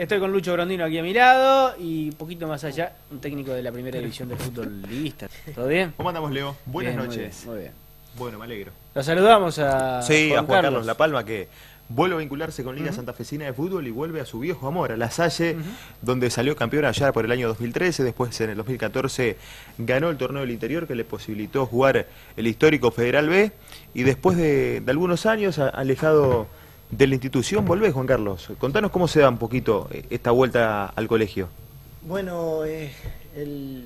Estoy con Lucho Grondino aquí a mi lado y un poquito más allá, un técnico de la primera división del fútbol liguista. ¿Todo bien? ¿Cómo andamos, Leo? Buenas Bien, noches. Muy bien. Bueno, me alegro. Lo saludamos a Juan Carlos La Palma, que vuelve a vincularse con Liga Santafesina de Fútbol y vuelve a su viejo amor, a La Salle, donde salió campeón allá por el año 2013, después en el 2014 ganó el torneo del interior que le posibilitó jugar el histórico Federal B, y después de algunos años alejado de la institución, volvés, Juan Carlos. Contanos cómo se da un poquito esta vuelta al colegio. Bueno, el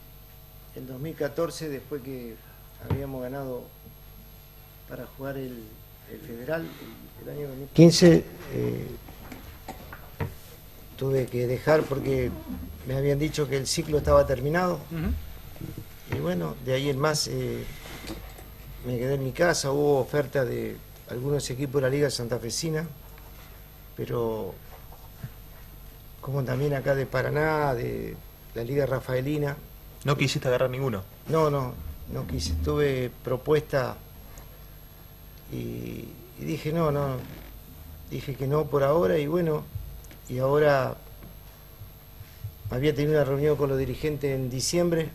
2014, después que habíamos ganado para jugar el Federal, el año 2015, tuve que dejar porque me habían dicho que el ciclo estaba terminado. Y bueno, de ahí en más me quedé en mi casa. Hubo oferta de algunos equipos de la Liga Santafesina, pero como también acá de Paraná, de la Liga Rafaelina. ¿No quisiste agarrar ninguno? No quise. Tuve propuesta y dije no, dije que no por ahora. Y bueno, y ahora había tenido una reunión con los dirigentes en diciembre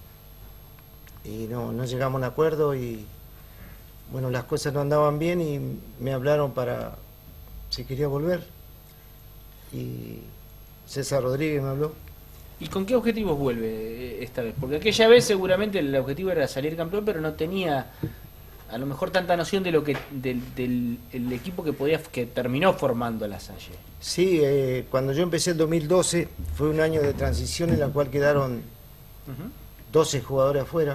y no llegamos a un acuerdo, y bueno, las cosas no andaban bien y me hablaron para si quería volver, y César Rodríguez me habló. ¿Y con qué objetivos vuelve esta vez? Porque aquella vez seguramente el objetivo era salir campeón, pero no tenía a lo mejor tanta noción de lo que del equipo que terminó formando La Salle. Sí, cuando yo empecé el 2012 fue un año de transición en la cual quedaron 12 jugadores afuera.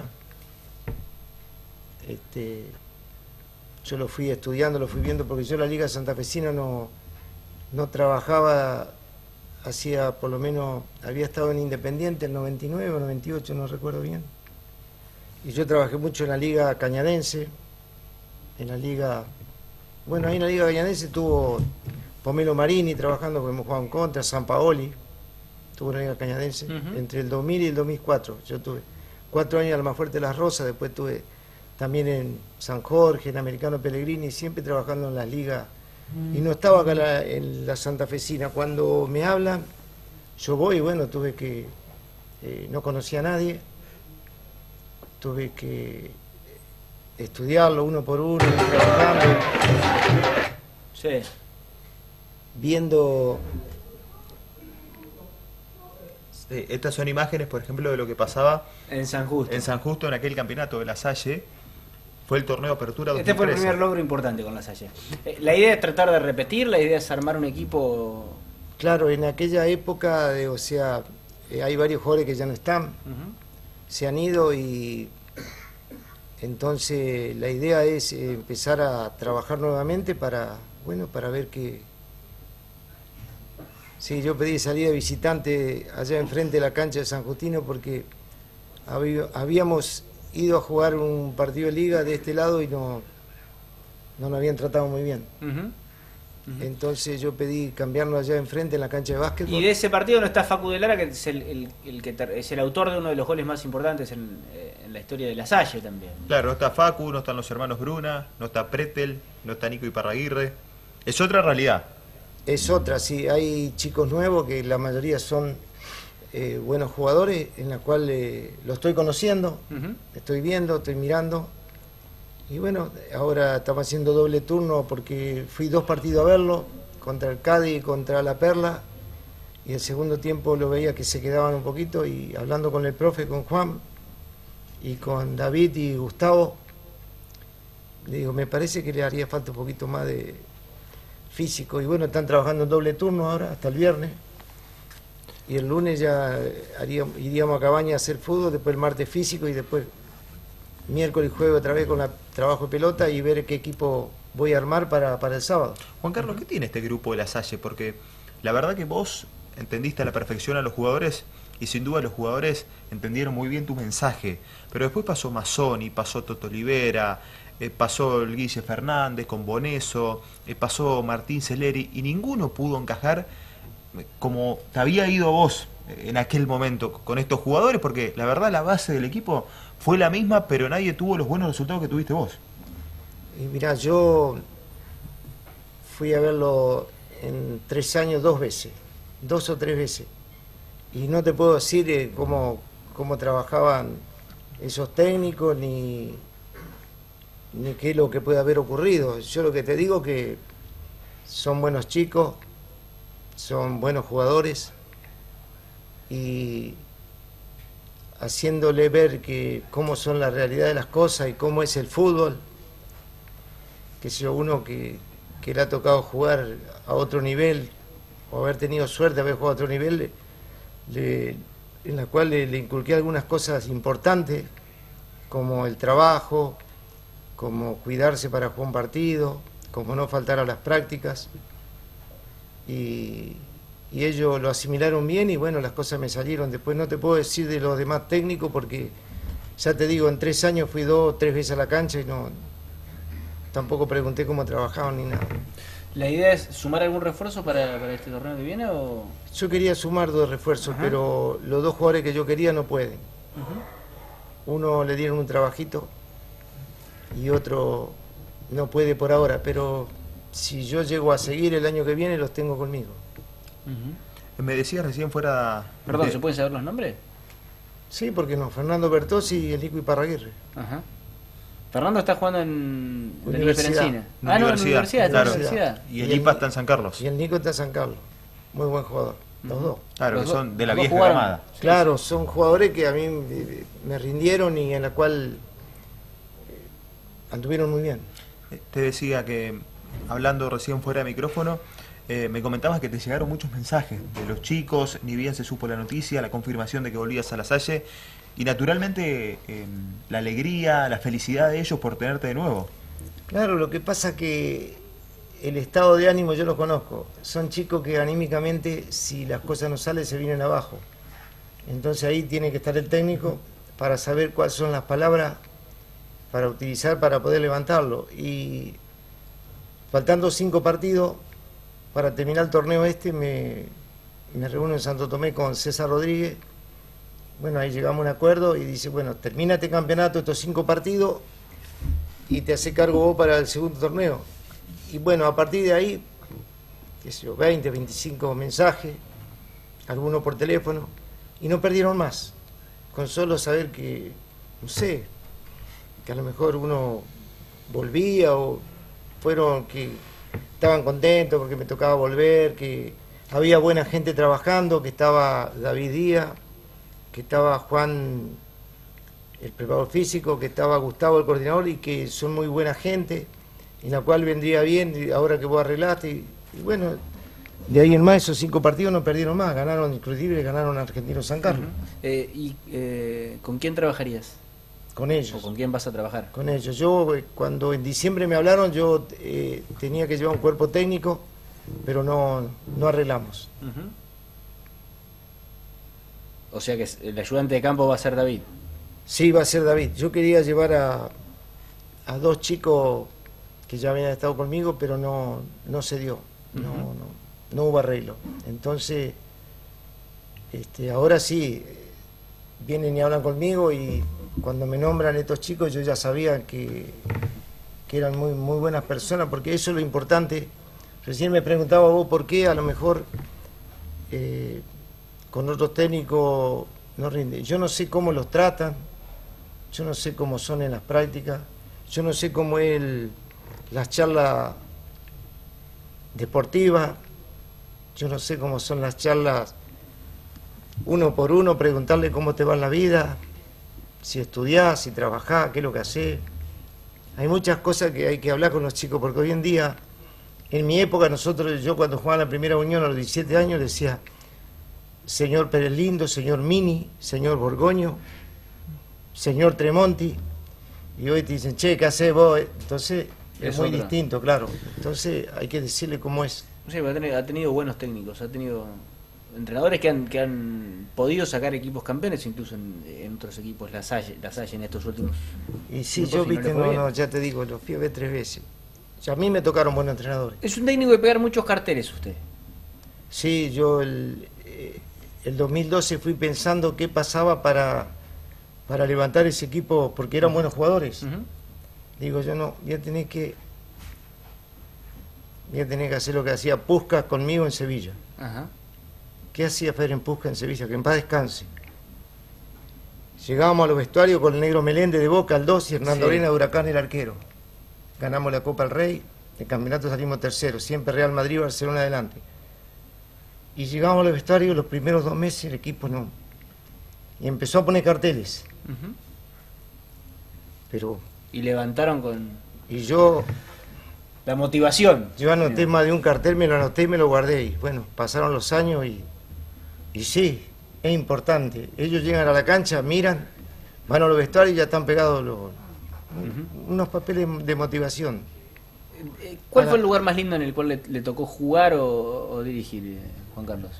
Yo lo fui estudiando, lo fui viendo, porque yo la Liga Santafesina no trabajaba, hacía por lo menos, había estado en Independiente en 99 o 98, no recuerdo bien. Y yo trabajé mucho en la Liga Cañadense, en la Liga, bueno, ahí en la Liga Cañadense estuvo Pomelo Marini trabajando, porque hemos jugado en contra, San Paoli, tuvo una Liga Cañadense, entre el 2000 y el 2004. Yo tuve 4 años en Almafuerte de las Rosas, después tuve también en San Jorge, en Americano Pellegrini, siempre trabajando en las ligas. Y no estaba acá en la Santafesina. Cuando me hablan, yo voy, y bueno, tuve que, no conocía a nadie, tuve que estudiarlo uno por uno, trabajando, viendo. Estas son imágenes, por ejemplo, de lo que pasaba en San Justo. En San Justo, en aquel campeonato de La Salle. Fue el torneo Apertura 2013. Este fue el primer logro importante con La Salle. La idea es tratar de repetir, la idea es armar un equipo. Claro, en aquella época, o sea, hay varios jugadores que ya no están, se han ido, y entonces la idea es empezar a trabajar nuevamente para ver qué. Sí, yo pedí salida de visitante allá enfrente de la cancha de San Justino, porque habíamos ido a jugar un partido de liga de este lado y no nos habían tratado muy bien. Entonces yo pedí cambiarnos allá enfrente en la cancha de básquetbol. Y de ese partido no está Facu de Lara, que es es el autor de uno de los goles más importantes en la historia de La Salle también. Claro, no está Facu, no están los hermanos Bruna, no está Pretel, no está Nico Iparraguirre. Es otra realidad. Es otra, sí. Hay chicos nuevos que la mayoría son buenos jugadores, en la cual lo estoy conociendo, estoy viendo, estoy mirando. Y bueno, ahora estamos haciendo doble turno porque fui 2 partidos a verlo, contra el Cádiz y contra la Perla, y el segundo tiempo lo veía que se quedaban un poquito, y hablando con el profe, con Juan y con David y Gustavo, le digo, me parece que le haría falta un poquito más de físico. Y bueno, están trabajando en doble turno ahora hasta el viernes, y el lunes ya iríamos a Cabaña a hacer fútbol, después el martes físico, y después miércoles y jueves otra vez con el trabajo de pelota, y ver qué equipo voy a armar para el sábado. Juan Carlos, ¿qué tiene este grupo de La Salle? Porque la verdad que vos entendiste a la perfección a los jugadores, y sin duda los jugadores entendieron muy bien tu mensaje, pero después pasó Mazzoni, pasó Toto Olivera, pasó el Guille Fernández con Boneso, pasó Martín Celeri, y ninguno pudo encajar como te había ido vos en aquel momento con estos jugadores, porque la verdad la base del equipo fue la misma, pero nadie tuvo los buenos resultados que tuviste vos. Y mirá, yo fui a verlo en 3 años 2 veces. 2 o 3 veces. Y no te puedo decir cómo trabajaban esos técnicos ni qué es lo que puede haber ocurrido. Yo lo que te digo que son buenos chicos, son buenos jugadores, y haciéndole ver que cómo son la realidad de las cosas y cómo es el fútbol, que si uno que le ha tocado jugar a otro nivel o haber tenido suerte de haber jugado a otro nivel, en la cual le inculqué algunas cosas importantes, como el trabajo, como cuidarse para jugar un partido, como no faltar a las prácticas, y ellos lo asimilaron bien y bueno, las cosas me salieron. Después no te puedo decir de los demás técnicos porque, ya te digo, en 3 años fui 2 o 3 veces a la cancha y tampoco pregunté cómo trabajaban ni nada. ¿La idea es sumar algún refuerzo para este torneo que viene o...? Yo quería sumar 2 refuerzos, Ajá. pero los 2 jugadores que yo quería no pueden. Uno le dieron un trabajito y otro no puede por ahora, pero si yo llego a seguir el año que viene los tengo conmigo. Me decías recién fuera... Perdón, ¿se pueden saber los nombres? Sí, ¿por qué no? Fernando Bertozzi y el Nico Iparraguirre. Ajá. Fernando está jugando en la Universidad. Diferencina. En Ah, no, en universidad, está en claro. universidad. Y el IPA está en San Carlos. Y el Nico está en San Carlos. Muy buen jugador, los dos. Claro, Los que dos- son de la los dos vieja jugaron. camada. Sí, Claro, son jugadores que a mí me rindieron y en la cual anduvieron muy bien. Te decía que, hablando recién fuera de micrófono, me comentabas que te llegaron muchos mensajes de los chicos, ni bien se supo la noticia, la confirmación de que volvías a La Salle, y naturalmente la alegría, la felicidad de ellos por tenerte de nuevo. Claro, lo que pasa que el estado de ánimo yo lo conozco. Son chicos que anímicamente, si las cosas no salen, se vienen abajo. Entonces ahí tiene que estar el técnico para saber cuáles son las palabras para utilizar para poder levantarlo. Y faltando 5 partidos para terminar el torneo me reúno en Santo Tomé con César Rodríguez. Bueno, ahí llegamos a un acuerdo y dice, bueno, termina este campeonato, estos 5 partidos, y te hace cargo vos para el segundo torneo. Y bueno, a partir de ahí, qué sé yo, 20, 25 mensajes, algunos por teléfono, y no perdieron más. Con solo saber que, no sé, que a lo mejor uno volvía o fueron que estaban contentos porque me tocaba volver, que había buena gente trabajando, que estaba David Díaz, que estaba Juan, el preparador físico, que estaba Gustavo, el coordinador, y que son muy buena gente, en la cual vendría bien, y ahora que vos arreglaste, y bueno, de ahí en más esos 5 partidos no perdieron más, ganaron inclusive, ganaron a Argentino San Carlos, ¿Con quién trabajarías? con ¿O ellos. con quién vas a trabajar? Con ellos. Yo, cuando en diciembre me hablaron, yo tenía que llevar un cuerpo técnico, pero no arreglamos. O sea que el ayudante de campo va a ser David. Sí, va a ser David. Yo quería llevar a 2 chicos que ya habían estado conmigo, pero no se dio. No hubo arreglo. Entonces, ahora sí, vienen y hablan conmigo, y cuando me nombran estos chicos yo ya sabía que eran muy, muy buenas personas, porque eso es lo importante. Recién me preguntaba vos por qué a lo mejor con otros técnicos no rinde. Yo no sé cómo los tratan, yo no sé cómo son en las prácticas, yo no sé cómo es las charlas deportivas, yo no sé cómo son las charlas uno por uno, preguntarle cómo te va en la vida, si estudiás, si trabajás, qué es lo que hacés. Hay muchas cosas que hay que hablar con los chicos, porque hoy en día, en mi época, yo cuando jugaba en la Primera Unión a los 17 años decía señor Pérez Lindo, señor Mini, señor Borgoño, señor Tremonti, y hoy te dicen, che, ¿qué hacés vos? Entonces es muy otra. distinto, claro. Entonces hay que decirle cómo es. Sí, pero ha tenido buenos técnicos, ha tenido entrenadores que han podido sacar equipos campeones, incluso en otros equipos, la Salle en estos últimos. Y sí, tiempos, yo, y no le viste, fue bien. ya te digo, lo fui a ver 3 veces. Ya a mí me tocaron buenos entrenadores. Es un técnico de pegar muchos carteles usted. Sí, yo el 2012 fui pensando qué pasaba para levantar ese equipo, porque eran buenos jugadores. Digo, yo no, voy a tener que hacer lo que hacía Puskás conmigo en Sevilla. Ajá. ¿Qué hacía Ferenc Puskás en Sevilla? Que en paz descanse. Llegábamos a los vestuarios con el negro Meléndez de Boca, al 2 y Hernando Sí. Arena de Huracán el arquero. Ganamos la Copa del Rey, el campeonato salimos terceros, siempre Real Madrid, Barcelona adelante. Y llegamos a los vestuarios, los primeros 2 meses el equipo no. Y empezó a poner carteles. Ujú. Pero, Y levantaron con y yo la motivación. anoté más de un cartel, me lo anoté y me lo guardé. Y bueno, pasaron los años y sí, es importante. Ellos llegan a la cancha, miran, van a los vestuarios y ya están pegados unos papeles de motivación. ¿Cuál Ahora- fue el lugar más lindo en el cual le tocó jugar o dirigir, Juan Carlos?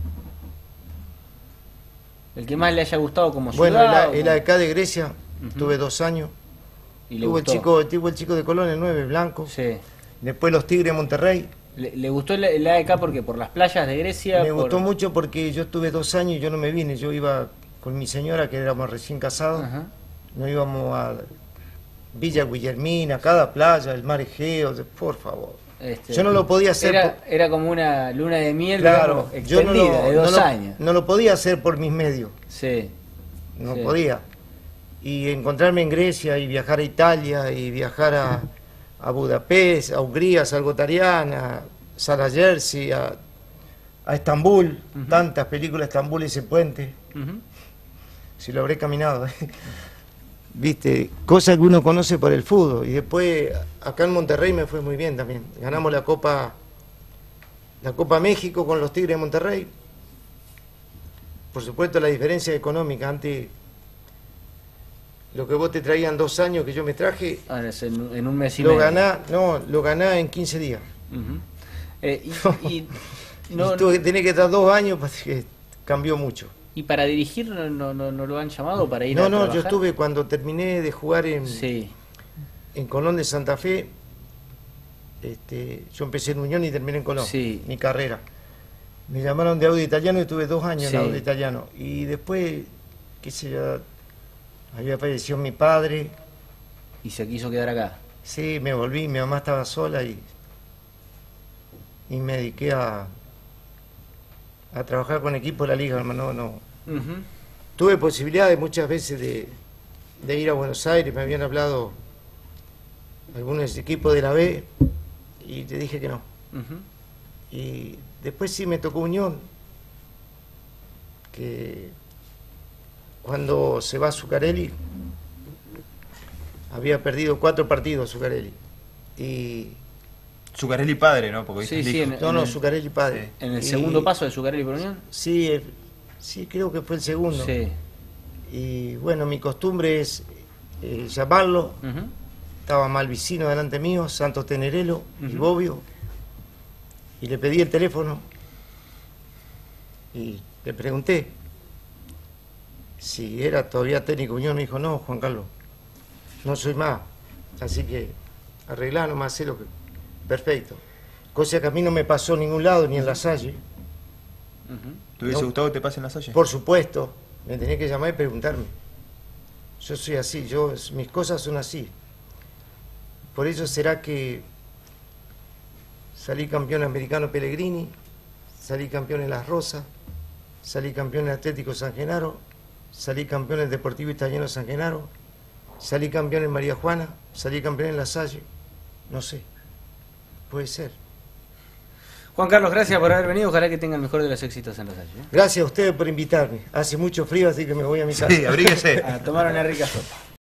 El que más le haya gustado como Bueno, ciudad. el AEK de Grecia, Ujú. tuve 2 años. Y le Tuvo gustó. el chico de Colón, el 9, blanco. Sí. Después los Tigres de Monterrey. ¿Le gustó el AEK porque por las playas de Grecia? Me por- gustó mucho porque yo estuve 2 años y yo no me vine. Yo iba con mi señora, que éramos recién casados. Ajá. Nos íbamos a Villa Guillermina, cada playa, el mar Egeo, por favor. Este, Yo no lo podía hacer. Era como una luna de miel, Claro, digamos, yo extendida, de 2 años. no lo podía hacer por mis medios. Sí. No Sí. podía. Y encontrarme en Grecia y viajar a Italia y viajar a Budapest, a Hungría, a Salgotariana, Jersey, a Estambul, Ujú. tantas películas, Estambul y ese puente, Ujú. si lo habré caminado. Viste, cosas que uno conoce por el fútbol. Y después acá en Monterrey me fue muy bien también. Ganamos la Copa México con los Tigres de Monterrey. Por supuesto la diferencia económica, antes lo que vos te traían 2 años que yo me traje, Ahora es en un mes y lo medio. ganá en 15 días. Ujú. Y Y tuve que tener que estar 2 años porque cambió mucho. ¿Y para dirigir no lo han llamado para ir No, a no, yo trabajar? estuve cuando terminé de jugar Sí. en Colón de Santa Fe. Yo empecé en Unión y terminé en Colón, Sí. mi carrera. Me llamaron de Audio Italiano y estuve 2 años Sí. en Audio Italiano. Y después, qué sé yo, había fallecido mi padre. Y se quiso quedar acá. Sí, me volví, mi mamá estaba sola y me dediqué a trabajar con equipo de la liga, hermano. No. Ujú. Tuve posibilidades muchas veces de ir a Buenos Aires, me habían hablado algunos equipos de la B y te dije que no. Ujú. Y después sí me tocó Unión, que cuando se va Zuccarelli, había perdido 4 partidos Zuccarelli. Y Zuccarelli padre, ¿no? Porque Sí, viste, sí, el hijo. no, el- Zuccarelli padre. En el Y- segundo paso de Zuccarelli por Unión. Sí, sí, creo que fue el segundo. Sí. Y bueno, mi costumbre es llamarlo. Ujú. Estaba Malvicino delante mío, Santos Tenerelo y Ujú. Bobbio. Y le pedí el teléfono y le pregunté si era todavía técnico Unión. Me dijo, no, Juan Carlos, no soy más. Así que arreglá nomás, hacé lo que... Perfecto. Cosa que a mí no me pasó en ningún lado, ni en la Salle. Ujú. ¿Te hubiese No. gustado que te pase en la Salle? Por supuesto, me tenía que llamar y preguntarme. Yo soy así, mis cosas son así. Por eso será que salí campeón americano Pellegrini, salí campeón en Las Rosas, salí campeón en Atlético San Genaro, salí campeón en Deportivo Italiano San Genaro, salí campeón en María Juana, salí campeón en La Salle. No sé, puede ser. Juan Carlos, gracias por haber venido. Ojalá que tenga el mejor de los éxitos en los años. Gracias a ustedes por invitarme. Hace mucho frío, así que me voy a mi casa. Sí, abríguese. A tomar una rica sopa.